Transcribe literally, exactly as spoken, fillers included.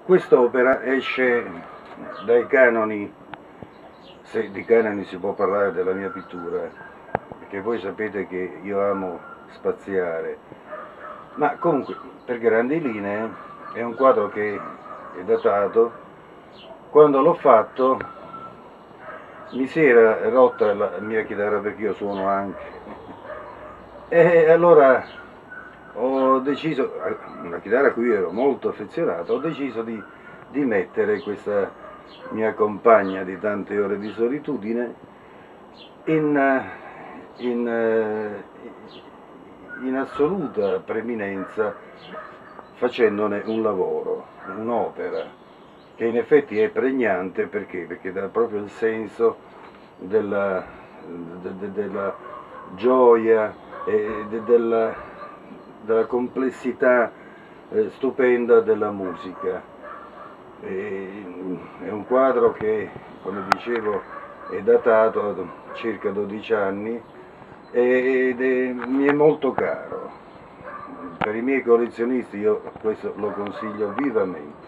Quest'opera esce dai canoni, se di canoni si può parlare della mia pittura, perché voi sapete che io amo spaziare, ma comunque per grandi linee è un quadro che è datato. Quando l'ho fatto mi si era rotta la mia chitarra, perché io suono anche, e allora ho deciso, una chitarra a cui ero molto affezionato, ho deciso di, di mettere questa mia compagna di tante ore di solitudine in, in, in assoluta preminenza, facendone un lavoro, un'opera, che in effetti è pregnante. Perché? Perché dà proprio il senso della, de, de, della gioia e de, della della complessità eh, stupenda della musica. E, è un quadro che, come dicevo, è datato a circa dodici anni ed è, mi è molto caro. Per i miei collezionisti io questo lo consiglio vivamente.